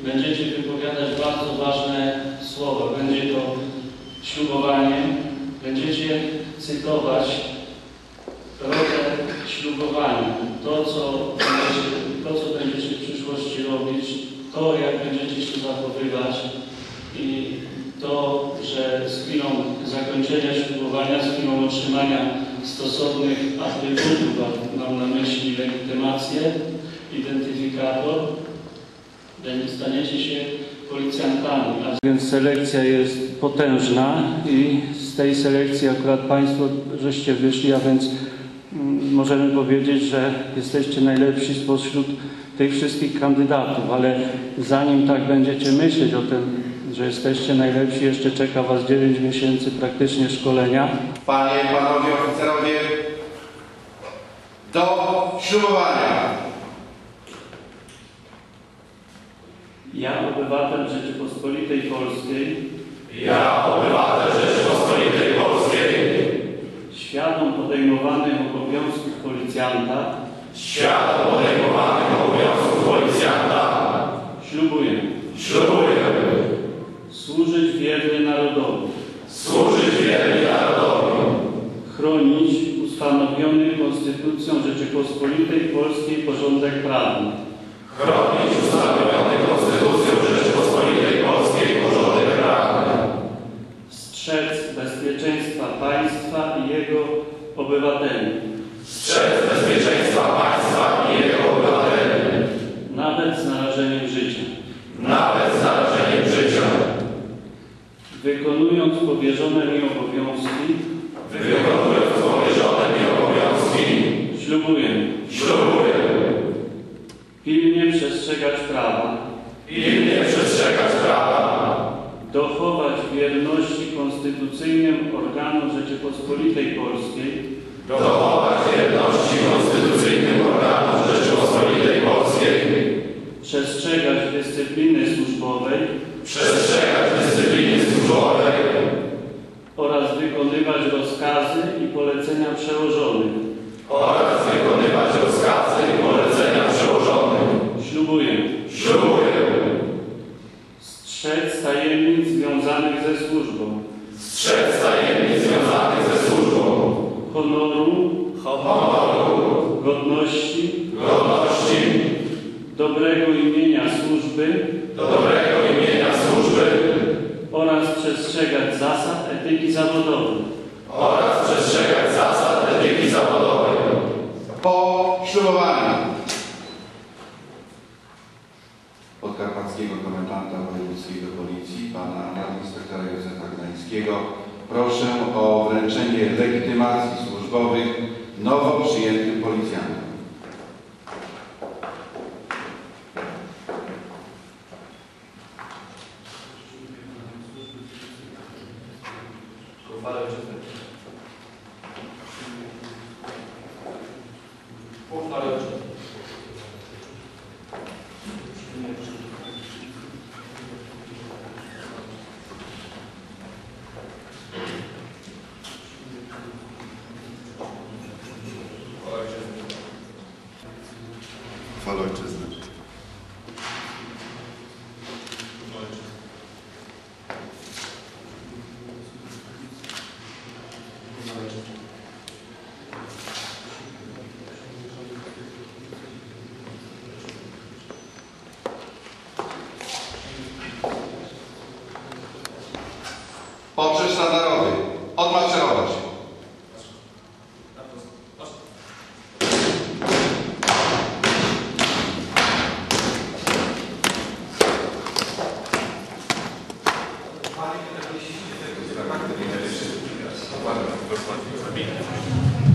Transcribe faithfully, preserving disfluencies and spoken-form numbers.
będziecie wypowiadać bardzo ważne słowa. Będzie to ślubowanie. Będziecie cytować rodzaj ślubowania. To co, będziecie, to, co będziecie w przyszłości robić, to, jak będziecie się zachowywać i to, że z chwilą zakończenia ślubowania, z chwilą otrzymania stosownych atrybutów, mam na myśli legitymację, identyfikator, staniecie się policjantami. A więc selekcja jest potężna i z tej selekcji akurat Państwo żeście wyszli, a więc mm, możemy powiedzieć, że jesteście najlepsi spośród tych wszystkich kandydatów, ale zanim tak będziecie myśleć o tym, że jesteście najlepsi, jeszcze czeka Was dziewięć miesięcy praktycznie szkolenia. Panie, Panowie oficerowie, do ślubowania. Ja, obywatel Rzeczypospolitej Polskiej, Ja, obywatel Rzeczypospolitej Polskiej, świadom podejmowanych obowiązków policjanta, świadom podejmowanych obowiązków policjanta, ślubuję ślubuję służyć wiernie narodowi, służyć wiernie narodowi, chronić ustanowiony Konstytucją Rzeczypospolitej Polskiej porządek prawny, chronić ustanowiony Konstytucją Rzeczypospolitej Polskiej porządek prawny, strzec bezpieczeństwa państwa i jego obywateli, strzec bezpieczeństwa państwa i jego obywateli, nawet z narażeniem życia. nawet z narażeniem życia, Wykonując powierzone mi obowiązki, wykonując powierzone mi obowiązki, ślubuję ślubuję pilnie przestrzegać prawa, pilnie przestrzegać prawa, dochować wierności konstytucyjnym organom Rzeczypospolitej Polskiej, dochować wierności konstytucyjnym organom Rzeczypospolitej Polskiej, przestrzegać dyscypliny służbowej przestrzegać dyscypliny służbowej oraz wykonywać rozkazy i polecenia przełożonych. oraz wykonywać rozkazy i polecenia przełożonych. Ślubuję Ślubuję strzec tajemnic związanych ze służbą, strzec tajemnic związanych ze służbą, honoru, honoru, godności, godności, dobrego imienia służby dobrego imienia służby oraz przestrzegać zasad etyki zawodowej. oraz przestrzegać zasad etyki zawodowej. Po ślubowaniu podkarpackiego komendanta wojewódzkiego policji, pana nadinspektora Józefa Gdańskiego, proszę o wręczenie legitymacji służbowych nowo przyjętym policjantom. Chwała Ojczyzny. Poprzez sztandarowy. Odmaszerować. Dokładnie.